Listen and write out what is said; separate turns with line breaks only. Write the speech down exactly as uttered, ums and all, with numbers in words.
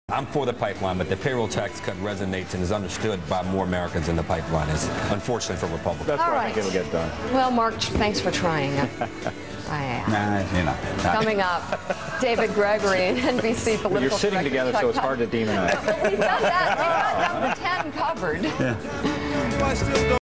I'm for the pipeline, but the payroll tax cut resonates and is understood by more Americans than the pipeline is, unfortunately for Republicans.
That's
All
where
right.
I think it'll get done.
Well, Mark, thanks for trying. I am.
Nah, you know.
Coming up, David Gregory, N B C political
You're sitting
director,
together,
Chuck
so it's hard to demonize.
Well, we've got that. We've got number ten covered.
Yeah.